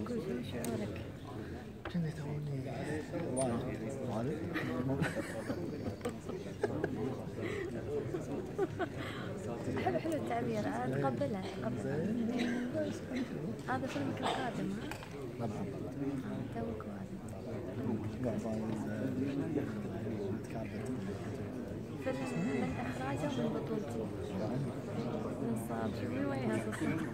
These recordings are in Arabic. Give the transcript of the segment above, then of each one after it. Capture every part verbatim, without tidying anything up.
قول شنو شعورك؟ كنت توني والد حلو حلو التعبير، اتقبله اتقبله. هذا فيلمك القادم ها؟ طبعا آه، توك هذا فيلم من اخراجه ومن بطولتي. نصاب شو من وين هذا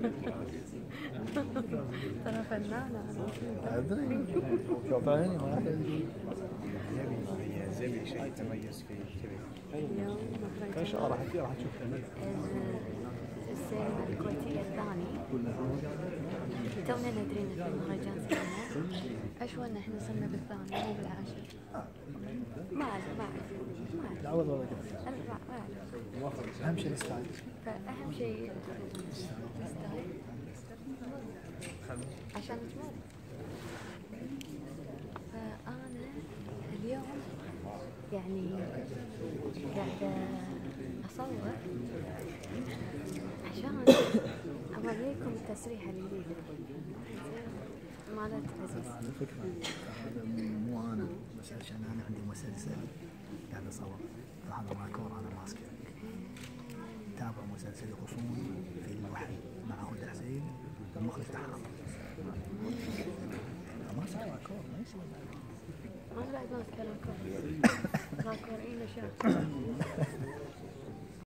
ترى فنانة أنا. ادري شوف عيني ما ادري يبي زبي شيء يتميز فيه كذا. اليوم ايش راح راح تشوف السينما الكويتية الثاني. تونا ندري إن في مهرجان سينما. أشوى إن إحنا صرنا بالثاني مو بالعاشر. ما أعرف ما أعرف ما أعرف. تعوض ولا كذا أنا ما ما أعرف. اهم شيء الستايل فأهم شيء الستايل عشان تمر. فأنا اليوم يعني قاعدة أصور عشان أوريكم التسريحة الجديدة مالت عزيز. على فكرة هذا مو انا بس عشان انا عندي مسلسل قاعد اصور هذا ماكور انا ماسكه تابع مسلسل غصون في الوحل مع هدى حسين والمخرج تحرم ماسك ماكور ما يصير أنا بعد ماسكة راكور راكور إيه نشاط.